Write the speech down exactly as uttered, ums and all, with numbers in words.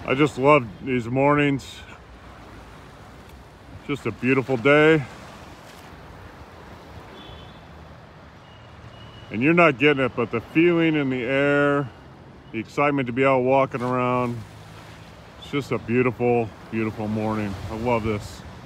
I just love these mornings. Just a beautiful day. And you're not getting it, but the feeling in the air, the excitement to be out walking around, it's just a beautiful, beautiful morning. I love this.